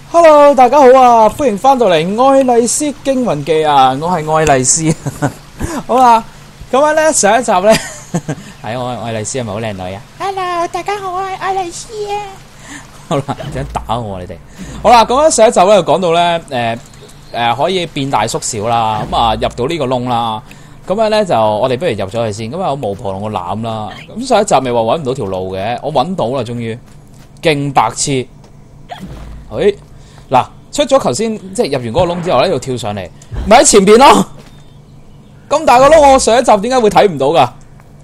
Hello，大家好啊！歡迎翻到嚟愛麗絲驚魂記啊！我係愛麗絲，好啦，咁樣咧上一集咧，係我愛麗絲係咪好靚女啊 ？Hello，大家好，我係愛麗絲啊！好啦，點解打我你哋？好啦，咁樣上一集咧就講到咧，可以變大縮小啦，咁啊入到呢個窿啦，咁樣咧就我哋不如入咗去先，咁啊我巫婆同我攬啦，咁上一集咪話揾唔到條路嘅，我揾到啦，終於勁白痴，嗱，出咗頭先即係入完嗰個窿之後咧，又跳上嚟，咪喺前邊咯。咁大個窿，我上一集點解會睇唔到噶？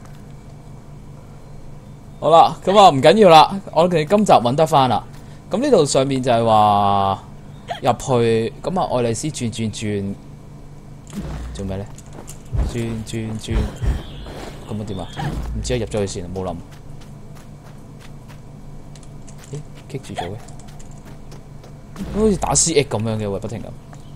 好啦，咁啊唔緊要啦，我哋今集揾得翻啦。咁呢度上面就係話入去，咁啊愛麗絲轉，做咩咧？轉，咁啊點啊？唔知啊，入咗去先，冇諗。咦，棘住咗嘅。好似打 CX 咁樣嘅喎，不停咁。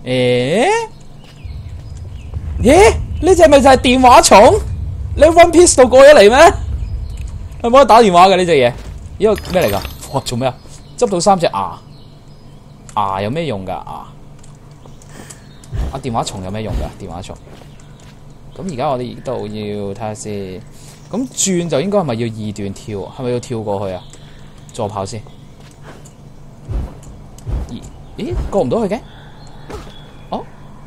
呢隻咪就係電話蟲？你 One Piece 度過咗嚟咩？係冇得打電話嘅呢隻嘢？呢個咩嚟噶？哇，做咩啊？執到3隻牙，牙有咩用噶？牙電話蟲有咩用噶？電話蟲。咁而家我哋呢度要睇下先。咁轉就應該係咪要2段跳？係咪要跳過去啊？助跑先。咦，過唔到去嘅？哦，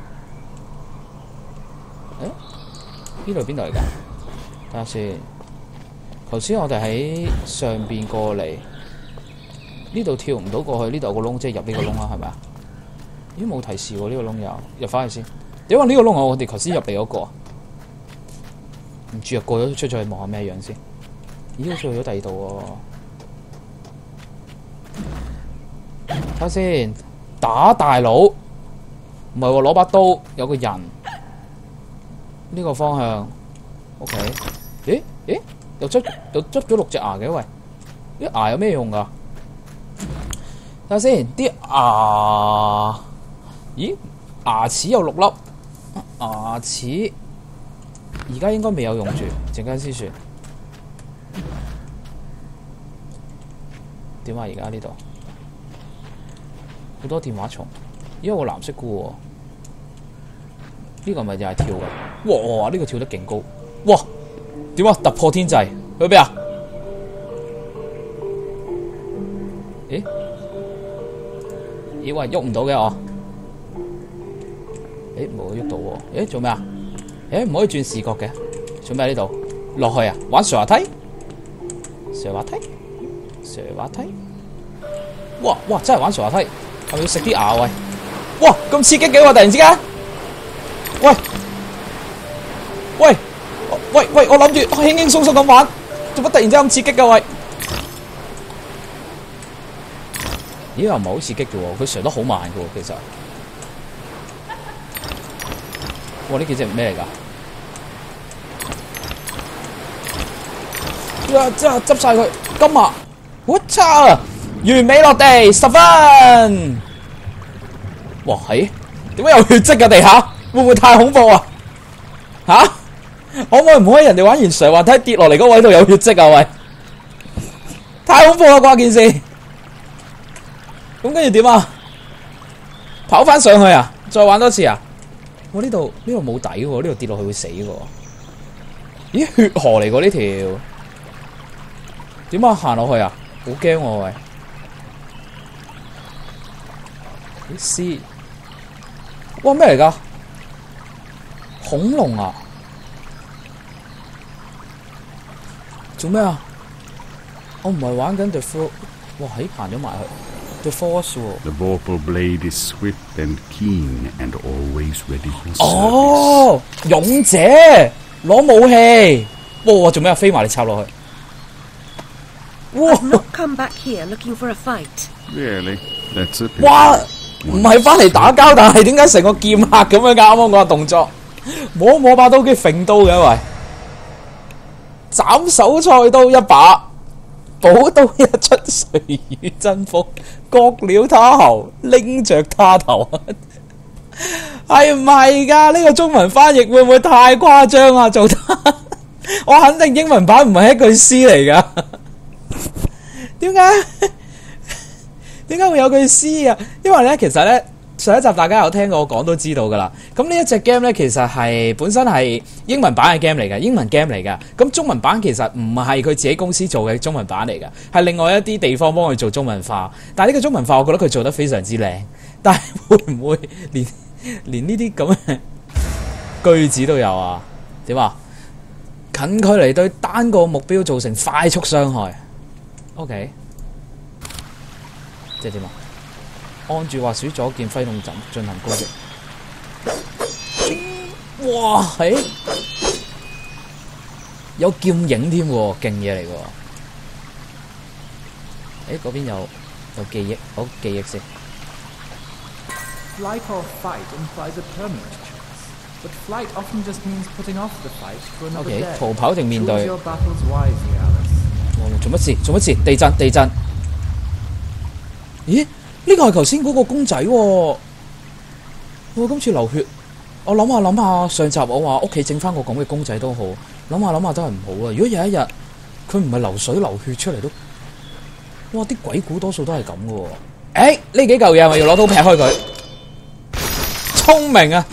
呢度邊度嚟㗎？睇下先。頭先我哋喺上邊過嚟，呢度跳唔到過去，呢度有個窿，即係入呢個窿啦，係咪啊？咦，冇提示喎，呢個窿有，入翻去先。點解呢個窿我哋頭先入嚟嗰個？唔知啊，過咗出咗去望下咩樣先。咦，好似去咗第二度喎。睇下先。打大佬，唔係喎，攞把刀，有個人，呢個方向 ，OK， 咦，又執咗6隻牙嘅喂，啲牙有咩用噶？睇下先，啲牙，咦，牙齒有6粒，牙齒而家應該未有用住，陣間先算。點啊？而家呢度？好多電話蟲，依個藍色嘅喎，呢個咪又係跳嘅，哇！呢個跳得勁高，哇！點啊？突破天際，去邊啊？咦喂，喐唔到嘅我，冇喐到喎，做咩啊？唔可以轉視覺嘅，做咩喺呢度？落去啊？玩上滑梯？上滑梯？哇！真係玩上滑梯。係咪要食啲牙喂？哇，咁刺激嘅喎！突然之間，喂，我諗住輕輕鬆鬆咁玩，做乜突然之間咁刺激嘅喂？咦，又唔係好刺激嘅喎，佢上得好慢嘅喎，其實。哇！呢幾隻係咩嚟㗎？呀！真係執晒佢，金牙，我操！完美落地10分。哇，點解有血跡嘅地下？會唔會太恐怖啊？可唔可以人哋玩完上滑梯跌落嚟嗰位度有血跡啊？喂，太恐怖啦！關鍵事。咁跟住點啊？跑翻上去啊？再玩多次啊？我呢度冇底喎，呢度跌落去會死嘅。咦，血河嚟㗎呢條？點啊？行落去啊？好驚喎喂！C， 哇咩嚟噶？恐龍啊？做咩啊？我唔係玩緊 The Force， 哇行咗埋去 The Force 喎。 The vorpal blade is swift and keen and always ready for service。 哦，勇者攞武器，哇做咩啊？飛埋嚟插落去。哇 I've not come back here looking for a fight. Really? That's a pity. 哇！唔係翻嚟打交，但係點解成個劍客咁樣㗎？啱啱嗰個動作，摸把刀機揈刀嘅喂，斬手菜刀一把，寶刀一出，誰與爭鋒？割了他喉，拎着他頭，係唔係㗎？呢個中文翻譯會唔會太誇張啊？做得我肯定英文版唔係一句詩嚟㗎。點解？ 點解會有句詩啊？因為咧，其實咧上一集大家有聽過我講都知道噶啦。咁呢一隻 game 咧，其實係本身係英文版嘅 game 嚟嘅，英文 game 嚟嘅。咁中文版其實唔係佢自己公司做嘅中文版嚟嘅，係另外一啲地方幫佢做中文化。但係呢個中文化，我覺得佢做得非常之靚。但係會唔會連呢啲咁嘅句子都有啊？點啊？近距離對單個目標造成快速傷害。OK， 即係點啊？按住滑鼠左鍵揮動進行攻擊。哇，係有劍影添喎，勁嘢嚟喎。嗰邊有記憶，好記憶先。 Flight or fight implies a permanent choice, but flight often just means putting off the fight for another OK， day. 逃跑定面對？ Choose your battles wisely, Alice. 做乜事？做乜事？地震！地震！咦？呢個係頭先嗰個公仔喎。今次流血。我諗下，上集我話屋企整翻個咁嘅公仔都好，諗下都係唔好啊！如果有一日佢唔係流水流血出嚟都，哇！啲鬼故多數都係咁嘅喎。呢幾嚿嘢係咪要攞刀劈開佢？聰明啊！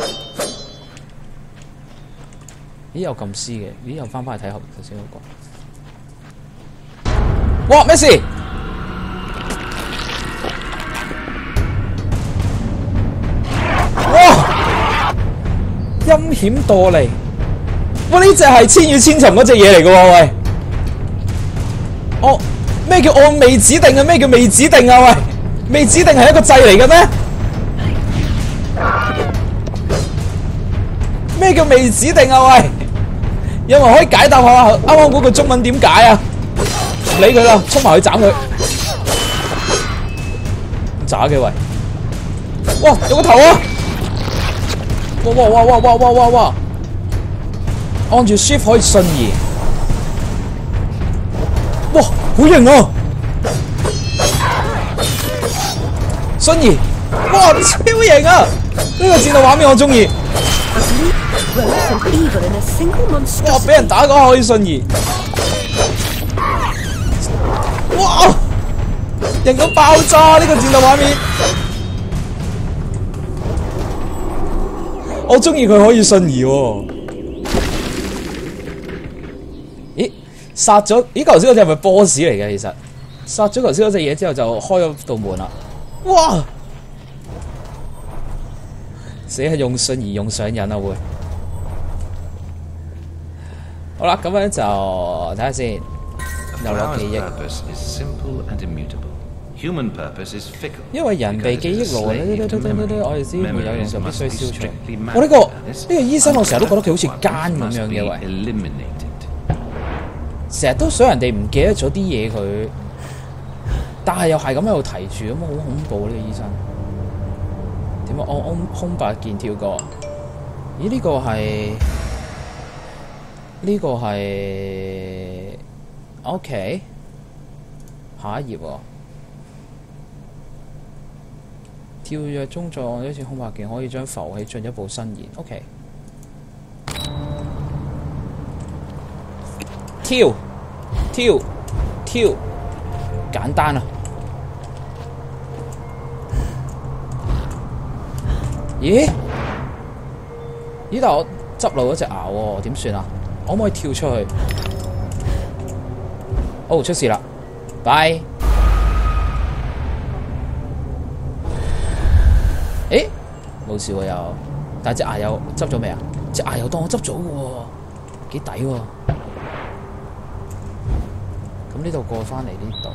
咦，有撳 C 嘅，咦，又翻返去睇後頭先嗰個。哇！咩事？哇！陰險墮離！哇！呢隻係《千與千尋》嗰隻嘢嚟嘅喎，喂！哦，咩叫按未指定啊？咩叫未指定啊？喂！未指定係一個掣嚟嘅咩？咩叫未指定啊？喂！有冇人可以解答下啱啱嗰個中文點解啊？唔理佢啦，衝埋去斬佢！渣嘅喂！哇！有個頭啊！哇！按住 Shift 可以瞬移。哇！好型啊！瞬移！哇！超型啊！呢個戰鬥畫面我中意。哇！俾人打嗰下可以瞬移。哇！型到爆炸！呢個戰鬥畫面。我中意佢可以瞬移喎。咦？殺咗？咦？頭先嗰隻係咪 boss 嚟嘅？其實殺咗頭先嗰隻嘢之後就開咗道門啦。哇！死係用瞬移用上癮啊會。好啦，咁樣就睇下先。又攞記憶。因為人被記憶牢我哋知會有用就必須消除。我呢個醫生，我成日都覺得佢好似奸咁樣嘅喂，成日都想人哋唔記得咗啲嘢佢，但係又係咁喺度提住咁，好恐怖呢個醫生。點啊？按空白鍵跳過。咦？呢個係 OK。下一頁喎。跳躍中再按一次空白鍵，可以將浮起進一步伸延。OK， 跳，簡單啊！咦？但我執漏咗隻牙喎，點算啊？可唔可以跳出去？哦，出事啦！拜。冇事喎又，但係隻牙又執咗未啊？隻牙又當我執咗嘅喎，幾抵喎！咁呢度過翻嚟呢度，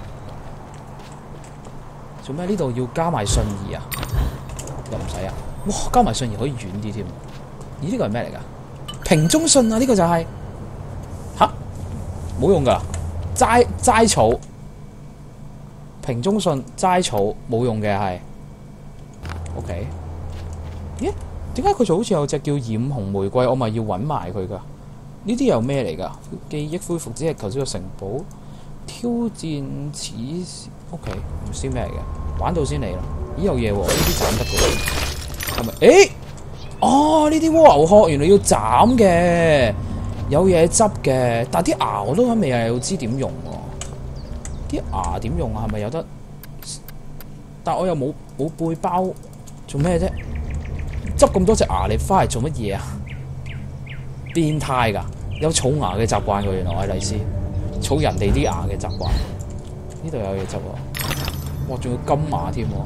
做咩呢度要加埋瞬移啊？又唔使啊？哇！加埋瞬移可以遠啲添。咦？呢個係咩嚟㗎？瓶中信啊！呢個就係吓冇用㗎，齋草。瓶中信齋草冇用嘅係 OK。咦？點解佢就好似有隻叫染紅玫瑰？我咪要揾埋佢噶？呢啲又咩嚟噶？記憶恢復只係頭先個城堡挑戰此時 OK， 唔知咩嚟嘅，玩到先嚟啦。咦，有嘢喎？呢啲斬得嘅喎，係咪？哦，呢啲蝸牛殼原來要斬嘅，有嘢執嘅。但係啲牙我都未係要知點用喎。啲牙點用啊？係咪有得但我又冇背包，做咩啫？執咁多隻牙你翻嚟做乜嘢啊？變態㗎，有儲牙嘅習慣㗎，原來愛麗絲儲人哋啲牙嘅習慣。呢度有嘢執喎，哇！仲要金牙添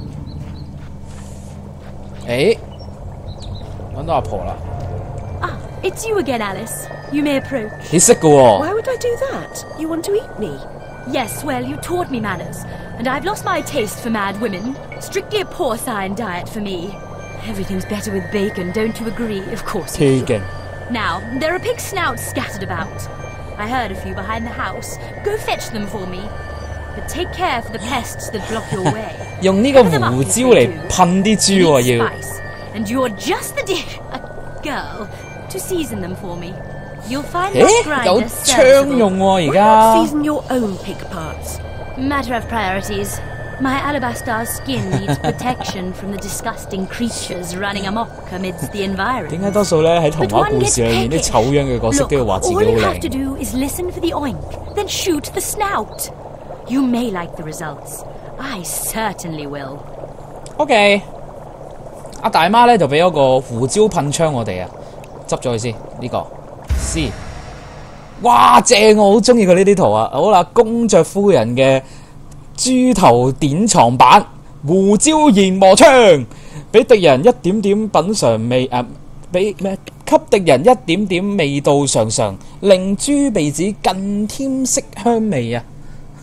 喎。揾到阿婆啦。 Ah, it's you again, Alice. You may approach. 你識㗎喎。 Why would I do that? You want to eat me? Yes, well, you taught me manners, and I've lost my taste for mad women. Strictly a porcine diet for me. Everything's better with bacon, don't you agree? Of course you do. Now, there are pig snouts scattered about. I heard a few behind the house. Go fetch them for me. But take care for the pests that block your way. 用呢個胡椒嚟噴啲豬喎要。 And you're just the girl to season them for me. You'll find 有 this grinder 槍用喎而 Why 家。 not season your own pig parts? Matter of priorities. My alabaster skin needs protection from the disgusting creatures running amok amidst the environment. 點解多數咧喺童話故事裏面啲醜樣嘅角色都要話自己好 all you have to 靚？ do is listen for the oink, then shoot the snout. You may like the results. I certainly will. OK， 阿大媽咧就俾咗個胡椒噴槍我哋啊，執咗佢先呢個 C。哇，正！我好中意佢呢啲圖啊！好啦，公爵夫人嘅豬頭典藏版胡椒研磨槍，俾敵人一點點品嚐味俾咩？給敵人一點點味道嘗嘗，令豬鼻子更添色香味啊！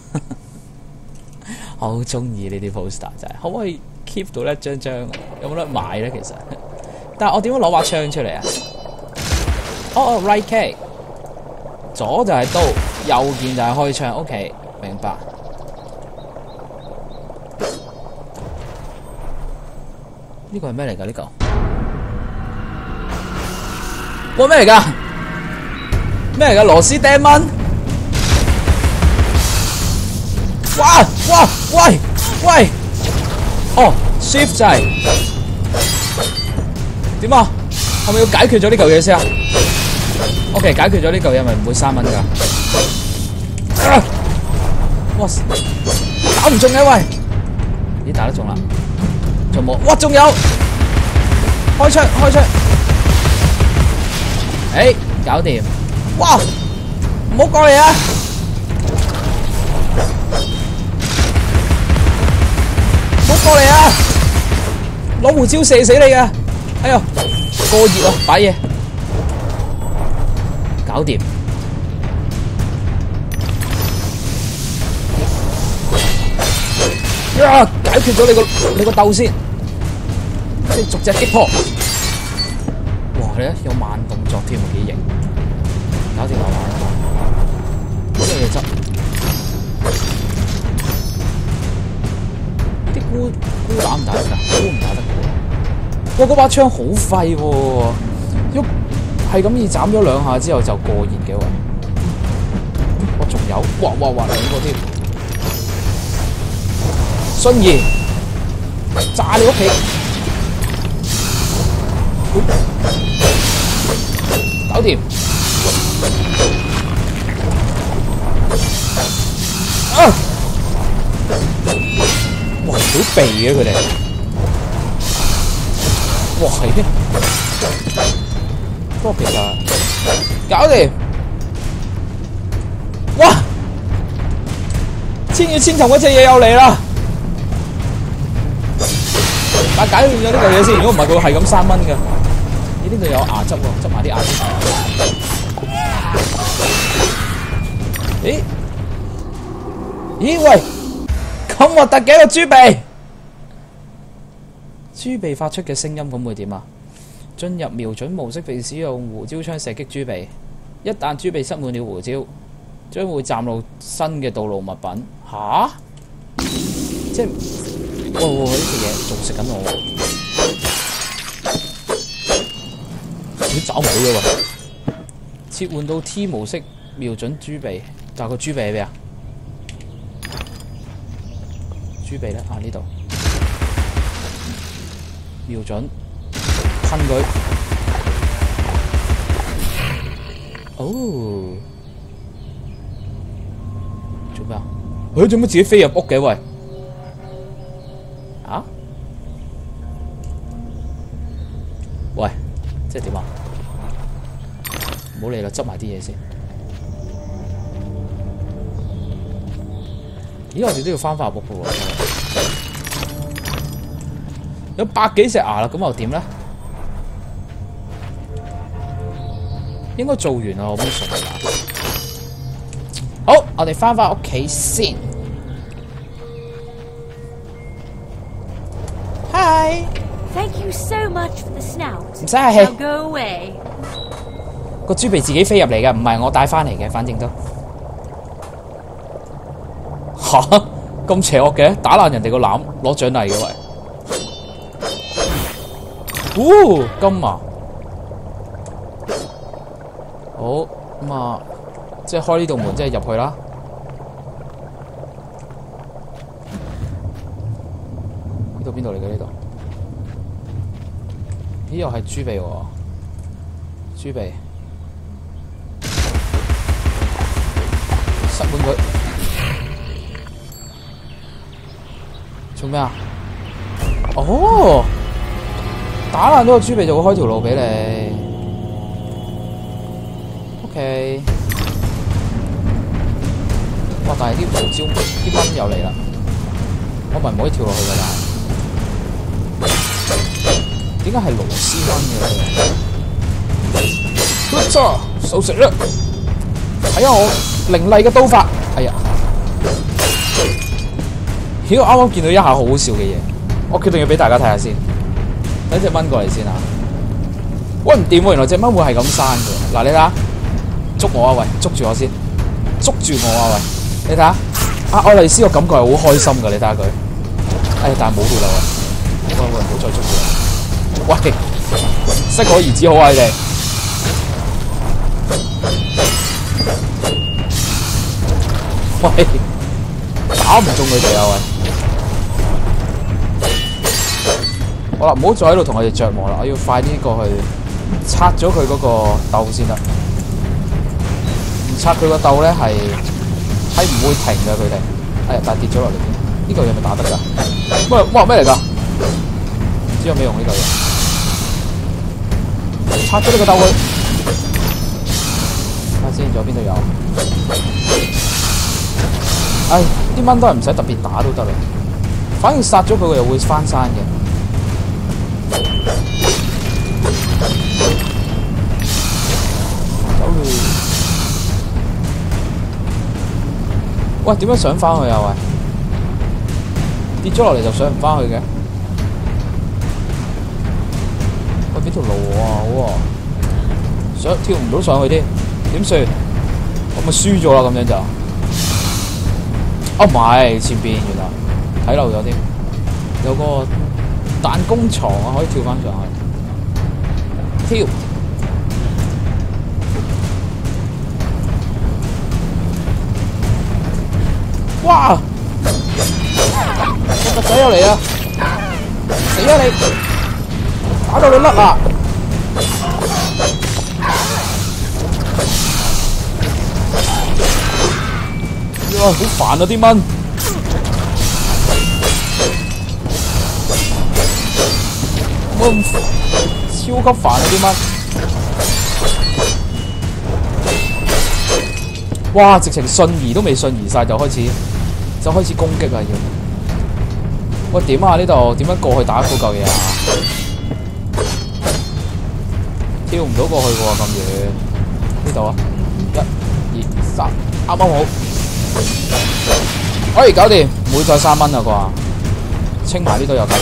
我好中意呢啲 poster 真係，可唔可以 keep 到一張張啊？有冇得買咧？其實，但係我點樣攞把槍出嚟啊？哦 ，right click， 左就係刀，右鍵就係開槍。OK， 明白。呢個係咩嚟㗎？呢個哇咩嚟㗎？咩嚟㗎？螺絲釘蚊？哇哇喂喂！哦 ，shift 掣點啊？係咪要解決咗呢嚿嘢先啊 ？OK， 解決咗呢嚿嘢咪唔會3蚊㗎。哇！打唔中嘅喂，咦打得中啦？仲冇？哇！仲有！開槍開槍！誒，搞掂！哇！唔好過嚟啊！唔好過嚟啊！攞胡椒射死你㗎！哎呀，過熱啊！擺嘢，搞掂！呀！解決咗你個竇先，即係逐隻擊破。哇！你睇有慢動作添，幾型！搞掂啦！呢個嘢執。啲菇打唔打得㗎？菇唔打得㗎。哇！嗰把槍好廢喎，喐係咁易斬咗2下之後就過熱嘅喎。哇！仲有，哇2個添。信義炸你屋企，搞掂！啊！哇，好避嘅佢哋，哇係嘅，不過其實搞掂！哇！千與千尋嗰隻嘢又嚟啦！但解決咗呢嚿嘢先，如果唔係佢係咁3蚊嘅。咦？呢度有牙汁喎，執埋啲牙先。咦？咦喂！咁核突嘅一個豬鼻，豬鼻發出嘅聲音咁會點啊？進入瞄準模式並使用胡椒槍射擊豬鼻，一旦豬鼻塞滿了胡椒，將會嶄露新嘅道路物品。吓？即係。哇！呢隻嘢仲食緊我喎，都找唔到嘅喎。切換到 T 模式，瞄準豬鼻，但係個豬鼻喺邊啊？豬鼻咧啊呢度，瞄準，噴佢。哦，做咩啊？佢做乜自己飛入屋嘅喂？ 啊？喂，即係點啊？唔好理啦，執埋啲嘢先。咦，我哋都要翻返屋嘅喎。有百幾隻牙啦，咁又點咧？應該做完啦，我 mission 係嘛？好，我哋翻返屋企先。Hi。 Thank you so much for the snout. 唔使客氣。 Now go away. 個豬鼻自己飛入嚟嘅，唔係我帶翻嚟嘅，反正都吓咁邪惡嘅，打爛人哋個籃攞獎勵嘅喂。金啊！好咁啊，即係開呢道門，即係入去啦。呢度邊度嚟嘅？呢度？咦，又係豬鼻喎！豬鼻。塞滿佢，做咩啊？哦，打爛咗個豬鼻就會開條路俾你。OK， 哇！但係啲胡椒啲蚊又嚟啦，我咪唔可以跳落去㗎啦。點解係螺絲蚊嘅？好錯，收食啦！睇下我凌厲嘅刀法，哎呀！咦，我啱啱見到一下好好笑嘅嘢，我決定要俾大家睇下先。等隻蚊過嚟先啊！喂，唔掂喎，原來隻蚊會係咁生嘅。嗱，你睇下，捉我啊喂，捉住我先，捉住我啊喂！你睇下，愛麗絲個感覺係好開心㗎，你睇下佢。哎，但係冇血啦喂！喂，唔好再捉佢啦！喂，適可而止好啊你哋。喂，打唔中佢哋啊喂！好啦，唔好再喺度同佢哋着磨啦，我要快啲過去拆咗佢嗰個竇先得。唔拆佢個竇咧係唔會停嘅佢哋。哎呀，但係跌咗落嚟添。呢嚿嘢咪打得㗎？喂，哇咩嚟㗎？唔知有咩用呢嚿嘢？拆咗呢個竇佢。睇下先，仲有邊度有？唉，啲蚊都係唔使特別打都得啦，反正殺咗佢又會翻生嘅。走去，喂，點樣上翻去啊？喂，跌咗落嚟就上唔翻去嘅。喂，俾條路喎，好喎，跳唔到上去添，點算？我咪輸咗啦，咁樣就。哦，唔係，前邊原來睇漏咗添，有個彈弓床啊，可以跳翻上去。跳！哇！個仔又嚟啦！死啊你！打到你甩啊！哇！好煩啊啲蚊，我咁超級煩啊啲蚊。哇！直情瞬移都未瞬移晒就開始攻擊啦要。喂，點啊？呢度點樣過去打嗰嚿嘢啊？跳唔到過去喎咁遠。呢度啊，1、2、3，啱啱好。可以搞掂，唔會再3蚊啦啩？清埋呢度又搞掂。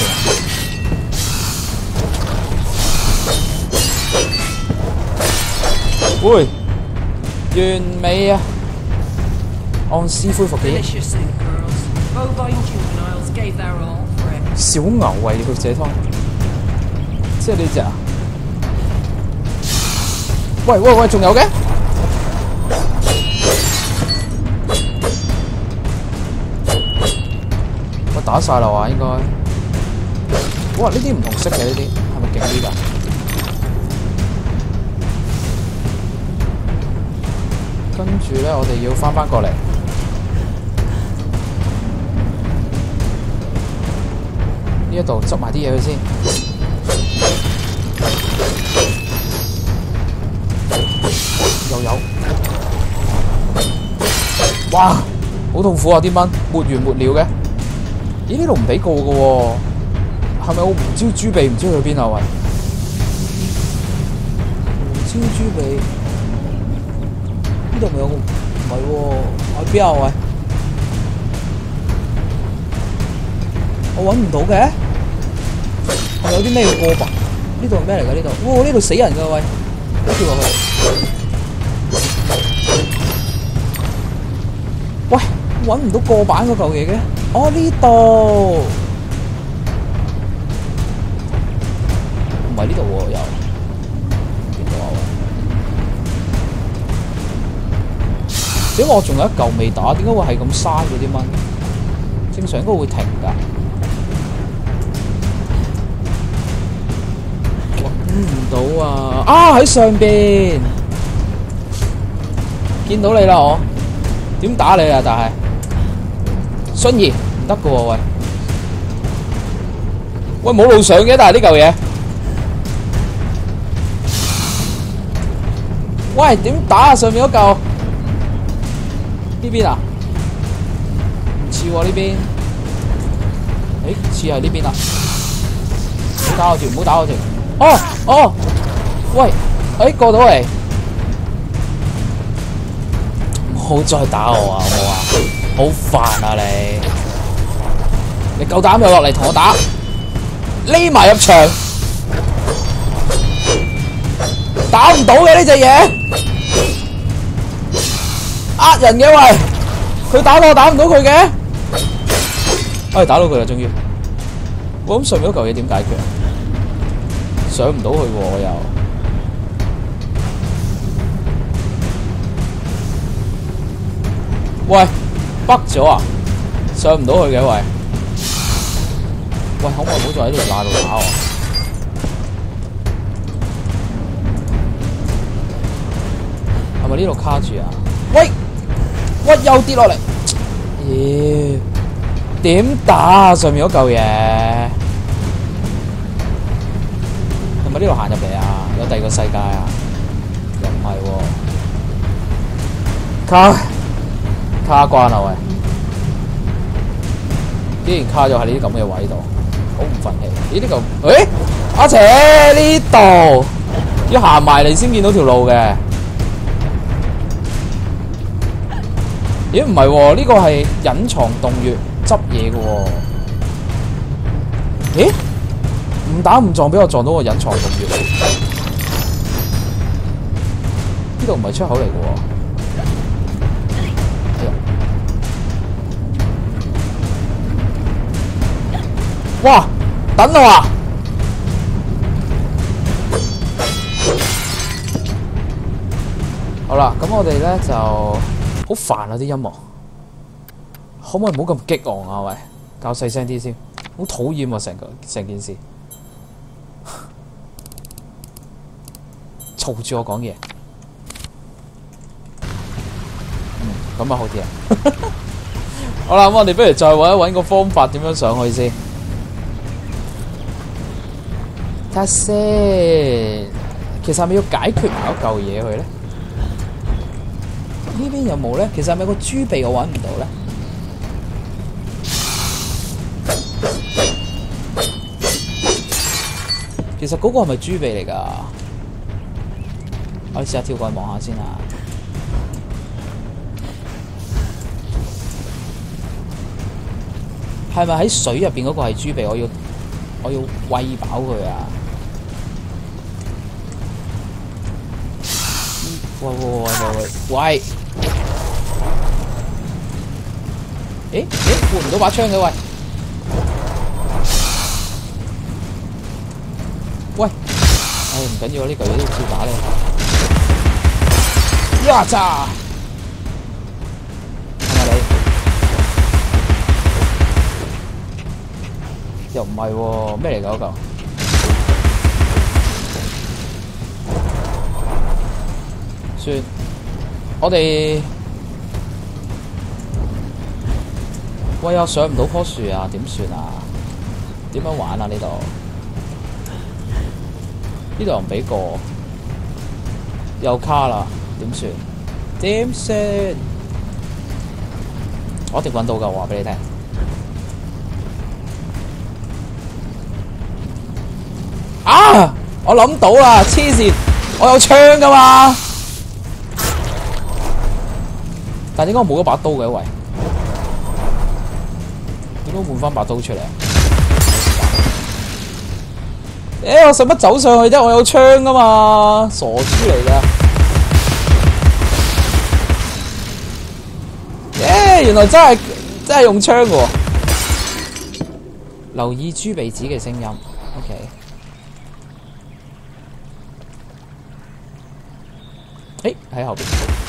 喂，完美啊！按時恢復記憶。小牛為血者湯，即係呢隻啊！喂，仲有嘅？我打晒啦話應該。哇！呢啲唔同色嘅呢啲，係咪勁啲㗎？跟住咧，我哋要翻過嚟。 一度執埋啲嘢去先。又有，哇！好痛苦啊！啲蚊沒完沒了嘅。咦？呢度唔俾過嘅喎，係咪我胡椒豬鼻唔知去邊啊？喂，胡椒豬鼻呢度咪有個？唔係喎，喺邊啊？喂，我揾唔到嘅，係咪有啲咩要過吧？呢度係咩嚟㗎？呢度，哇！呢度死人㗎喂，跳落去。喂，揾唔到過板嗰嚿嘢嘅。哦，呢度唔係呢度喎，又邊度啊？點解我仲有一嚿未打？點解會係咁嘥嘅啲蚊？正常應該會停㗎。揾唔到啊！啊，喺上邊見到你啦，我點打你啊？但係信兒唔得㗎喎，喂喂，冇路上嘅，但係呢嚿嘢，喂點打啊？上面嗰嚿呢邊啊？唔似喎呢邊，誒似係呢邊啊！唔好打我條，唔好打我條。哦哦，喂，誒過到嚟，唔好再打我啊！好冇啊？好煩啊你！你夠膽又落嚟同我打，匿埋入牆，打唔到嘅呢隻嘢，呃人嘅喂，佢打到我打唔到佢嘅，哎打到佢啦終於，我諗上面嗰嚿嘢點解決啊？上唔到去喎我又。喂，北咗啊！上唔到去嘅喂，喂可唔可以唔好再喺呢度罅度打我？係咪呢度卡住啊？喂，喂又跌落嚟，妖點打啊？上面嗰嚿嘢係咪呢度行入嚟啊？有第二個世界啊？又唔係喎，卡關啊喂！竟然卡咗喺呢啲咁嘅位度，好唔忿氣。咦呢嚿？誒阿姐呢度要行埋嚟先見到條路嘅。咦唔係喎？呢個係隱藏洞穴執嘢嘅喎。咦？唔打唔撞，俾我撞到個隱藏洞穴。呢度唔係出口嚟嘅喎。哇！等我啊！好啦，咁我哋咧就好煩啊啲音樂，可唔可以唔好咁激昂啊？喂，較細聲啲先，好討厭啊！成件事，嘈住我講嘢。咁啊好啲啊！好啦，咁我哋不如再揾個方法點樣上去先。睇下先，其實係咪要解決埋嗰嚿嘢去咧？呢邊有冇咧？其實係咪個豬鼻我揾唔到咧？其實嗰個係咪豬鼻嚟㗎？我試下跳過去望下先啊！係咪喺水入邊嗰個係豬鼻？我要餵飽佢啊！喂！誒換唔到把槍嘅喂！喂！唉唔緊要啊，呢嚿嘢都照打你。呀咋！係咪你？又唔係喎，咩嚟㗎嗰嚿？算，我哋喂又上唔到棵樹啊，點算啊？ 點樣玩啊？呢度又唔俾過，又卡啦，點算？點算？我一定揾到㗎，我話俾你聽。啊！我諗到啦，黐線！我有槍㗎嘛？但係點解我冇咗把刀嘅？喂，點解換翻把刀出嚟啊？我使乜走上去啫？我有槍㗎嘛，傻豬嚟㗎！原來真係用槍嘅喎。留意豬鼻子嘅聲音 ，OK。喺後邊。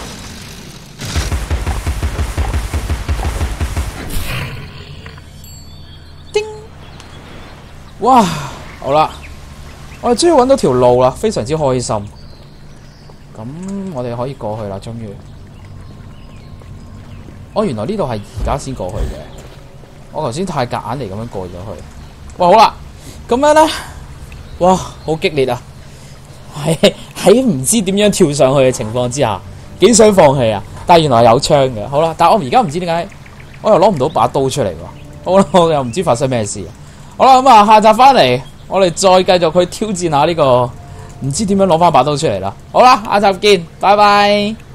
叮！哇，好啦，我哋終於揾到條路啦，非常之開心。咁我哋可以過去啦，終於。原來呢度係而家先過去嘅。我頭先太夾硬嚟咁樣過咗去。哇，好啦，咁樣咧，哇，好激烈啊！喺唔知點樣跳上去嘅情況之下，幾想放棄啊！但係原來有槍嘅。好啦，但係我而家唔知點解，我又攞唔到把刀出嚟喎。好啦，我又唔知發生咩事。好啦，咁啊，下集翻嚟，我哋再繼續去挑戰下呢個，唔知點樣攞翻把刀出嚟啦。好啦，下集見，拜拜。